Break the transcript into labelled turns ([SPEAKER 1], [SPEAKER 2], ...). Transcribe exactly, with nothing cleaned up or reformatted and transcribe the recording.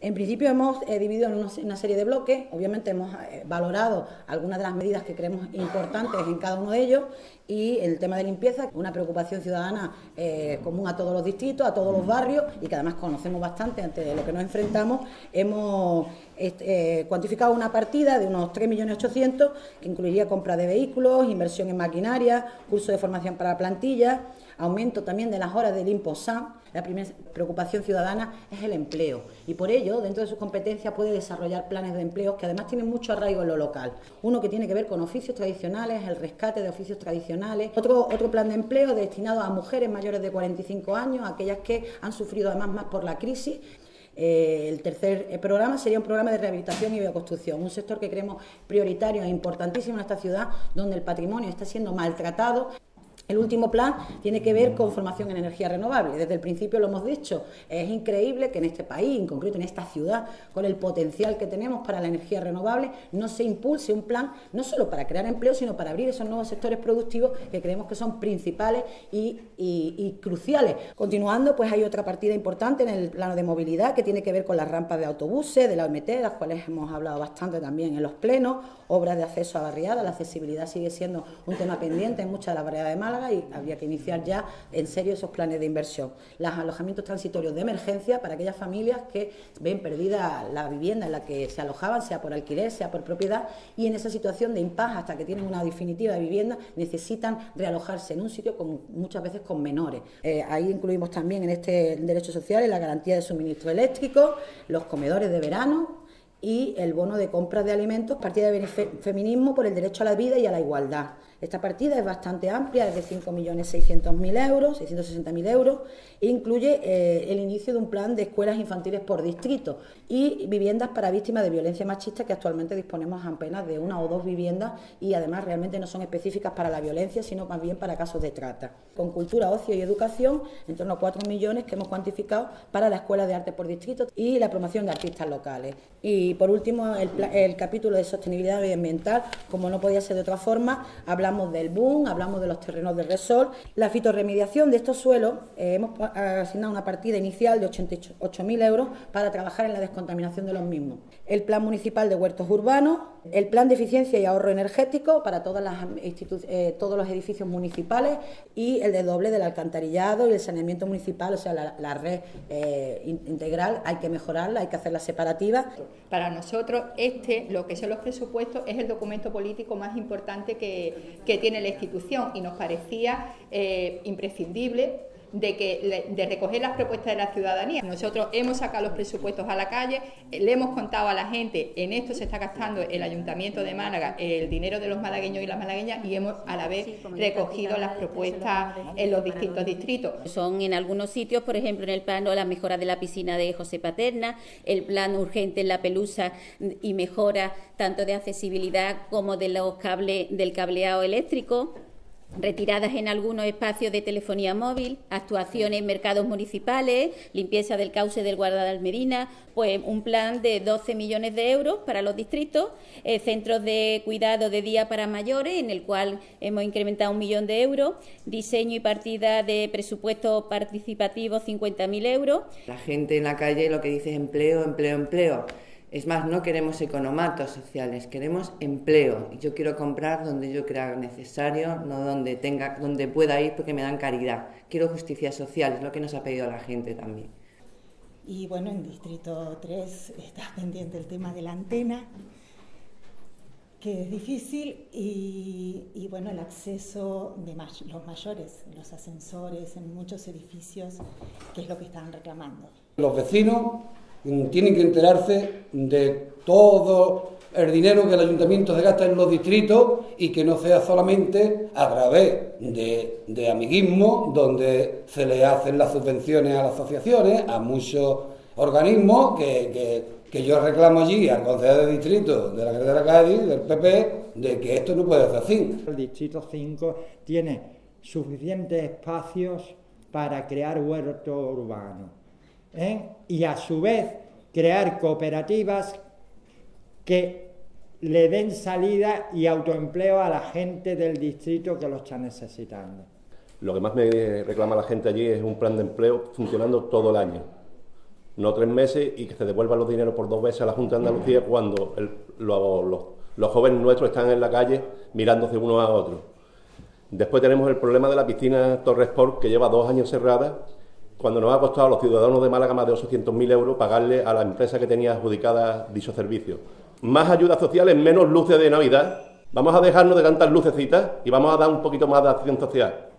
[SPEAKER 1] En principio hemos eh, dividido en unos, una serie de bloques, obviamente hemos eh, valorado algunas de las medidas que creemos importantes en cada uno de ellos y el tema de limpieza, una preocupación ciudadana eh, común a todos los distritos, a todos los barrios y que además conocemos bastante ante lo que nos enfrentamos. Hemos eh, cuantificado una partida de unos tres millones ochocientos mil que incluiría compra de vehículos, inversión en maquinaria, curso de formación para plantillas, aumento también de las horas del IMPOSAN. La primera preocupación ciudadana es el empleo y por ello, dentro de sus competencias, puede desarrollar planes de empleo que además tienen mucho arraigo en lo local. Uno que tiene que ver con oficios tradicionales, el rescate de oficios tradicionales. Otro, otro plan de empleo destinado a mujeres mayores de cuarenta y cinco años, aquellas que han sufrido además más por la crisis. Eh, el tercer programa sería un programa de rehabilitación y bioconstrucción, un sector que creemos prioritario e importantísimo en esta ciudad, donde el patrimonio está siendo maltratado. El último plan tiene que ver con formación en energía renovable. Desde el principio lo hemos dicho, es increíble que en este país, en concreto en esta ciudad, con el potencial que tenemos para la energía renovable, no se impulse un plan no solo para crear empleo, sino para abrir esos nuevos sectores productivos que creemos que son principales y, y, y cruciales. Continuando, pues hay otra partida importante en el plano de movilidad que tiene que ver con las rampas de autobuses, de la O M T, de las cuales hemos hablado bastante también en los plenos, obras de acceso a barriadas. La accesibilidad sigue siendo un tema pendiente en muchas de las barriadas de Málaga y habría que iniciar ya en serio esos planes de inversión. Los alojamientos transitorios de emergencia para aquellas familias que ven perdida la vivienda en la que se alojaban, sea por alquiler, sea por propiedad, y en esa situación de impasse hasta que tienen una definitiva de vivienda necesitan realojarse en un sitio con, muchas veces con menores. Eh, ahí incluimos también en este derecho social la garantía de suministro eléctrico, los comedores de verano y el bono de compra de alimentos, partida de feminismo por el derecho a la vida y a la igualdad. Esta partida es bastante amplia, es de cinco millones seiscientos mil euros, seiscientos sesenta mil euros, e incluye eh, el inicio de un plan de escuelas infantiles por distrito y viviendas para víctimas de violencia machista, que actualmente disponemos apenas de una o dos viviendas y además realmente no son específicas para la violencia, sino más bien para casos de trata. Con cultura, ocio y educación, en torno a cuatro millones que hemos cuantificado para la escuela de arte por distrito y la promoción de artistas locales. Y por último, el, el capítulo de sostenibilidad medioambiental, como no podía ser de otra forma, hablamos del B U M, hablamos de los terrenos de resol. La fitorremediación de estos suelos, eh, hemos asignado una partida inicial de ochenta y ocho mil euros para trabajar en la descontaminación de los mismos. El plan municipal de huertos urbanos, el plan de eficiencia y ahorro energético para todas las eh, todos los edificios municipales y el desdoble del alcantarillado y el saneamiento municipal, o sea, la, la red eh, integral hay que mejorarla, hay que hacerla separativa.
[SPEAKER 2] Para nosotros este, lo que son los presupuestos, es el documento político más importante que, que tiene la institución y nos parecía eh, imprescindible de, que, de recoger las propuestas de la ciudadanía. Nosotros hemos sacado los presupuestos a la calle, le hemos contado a la gente, en esto se está gastando el Ayuntamiento de Málaga, el dinero de los malagueños y las malagueñas, y hemos a la vez recogido las propuestas en los distintos distritos.
[SPEAKER 3] Son en algunos sitios, por ejemplo, en el plano la mejora de la piscina de José Paterna, el plan urgente en La Pelusa y mejora tanto de accesibilidad como de los cables, del cableado eléctrico, retiradas en algunos espacios de telefonía móvil, actuaciones en mercados municipales, limpieza del cauce del Guarda de Almedina, pues un plan de doce millones de euros para los distritos, eh, centros de cuidado de día para mayores, en el cual hemos incrementado un millón de euros, diseño y partida de presupuesto participativo cincuenta mil euros.
[SPEAKER 4] La gente en la calle lo que dice es empleo, empleo, empleo. Es más, no queremos economatos sociales, queremos empleo. Yo quiero comprar donde yo crea necesario, no donde tenga, donde pueda ir porque me dan caridad. Quiero justicia social, es lo que nos ha pedido la gente también.
[SPEAKER 5] Y bueno, en Distrito tres está pendiente el tema de la antena, que es difícil, y, y bueno, el acceso de may los mayores, los ascensores en muchos edificios, que es lo que están reclamando.
[SPEAKER 6] Los vecinos tienen que enterarse de todo el dinero que el ayuntamiento se gasta en los distritos y que no sea solamente a través de, de amiguismo, donde se le hacen las subvenciones a las asociaciones, a muchos organismos que, que, que yo reclamo allí al concejal de distrito de la carretera Cádiz, del P P, de que esto no puede ser así.
[SPEAKER 7] El distrito cinco tiene suficientes espacios para crear huertos urbanos, ¿eh? Y a su vez crear cooperativas que le den salida y autoempleo a la gente del distrito que lo está necesitando.
[SPEAKER 8] Lo que más me reclama la gente allí es un plan de empleo funcionando todo el año. no tres meses, y que se devuelvan los dineros por dos veces a la Junta de Andalucía cuando el, lo, los, los jóvenes nuestros están en la calle mirándose unos a otros. Después tenemos el problema de la piscina Torre Sport, que lleva dos años cerrada, cuando nos ha costado a los ciudadanos de Málaga más de ochocientos mil euros pagarle a la empresa que tenía adjudicada dicho servicio. Más ayudas sociales, menos luces de Navidad. Vamos a dejarnos de tantas lucecitas y vamos a dar un poquito más de acción social.